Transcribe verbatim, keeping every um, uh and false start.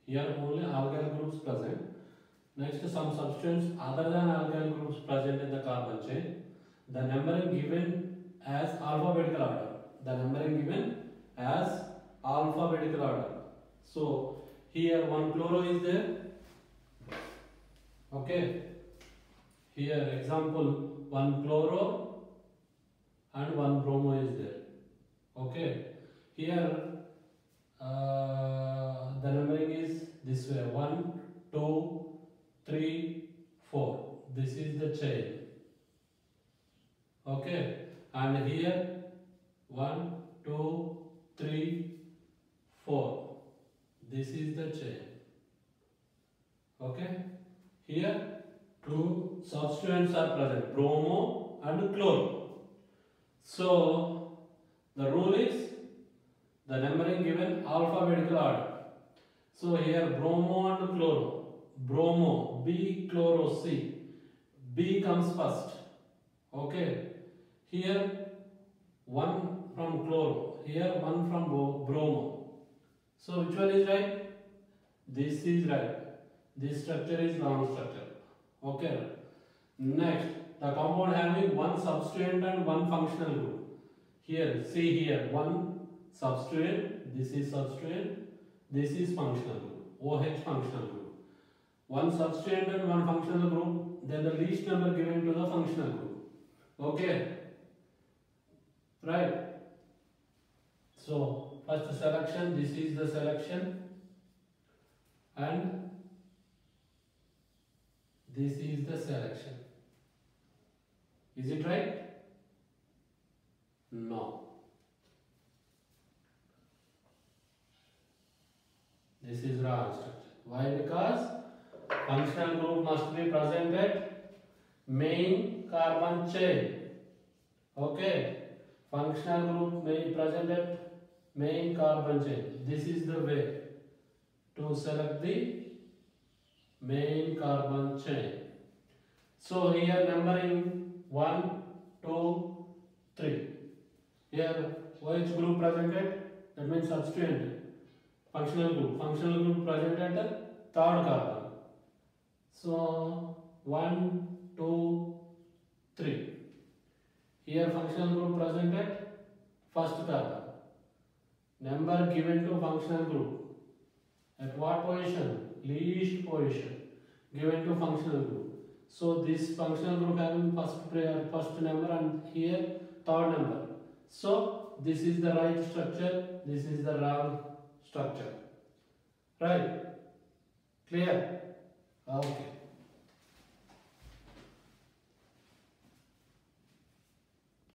Here only alkyl groups present. Next, some substituents other than alkyl groups present in the carbon chain. The numbering given as alphabetical order. The numbering given as alphabetical order. So here one chloro is there. Okay. Here example one chloro and one bromo is there. Okay. Here uh, the numbering is this way: one, two, three, four. This is the chain. Okay. And here one, two, three, four. This is the chain. Okay. Here two substituents are present: bromo and chloro. So the rule is the numbering given alphabetical order. So here bromo and chloro. Bromo B, chloro C. B comes first. Okay. Here one from chloro. Here one from bromo. So which one is right? This is right. This structure is wrong structure. Okay. Next, the compound having one substituent and one functional group. Here, see here, one substituent. This is substituent. This is functional group. OH functional group. One substituent and one functional group. Then the least number given to the functional group. Okay. Right. So first selection. This is the selection. And this is the selection. Is it right? No. This is wrong structure. Why? Because functional group must be present at main carbon chain. Okay. Functional group may be present at main carbon chain. This is the way to select the main carbon chain. So here numbering one, two, three. Here OH group presented, that means substituent. Functional group. Functional group present at the third carbon. So one, two, three. Here functional group present at first carbon. Number given to functional group. At what position? Least position given to functional group. So this functional group having first first number and here third number. So this is the right structure. This is the wrong structure. Right? Clear? Okay.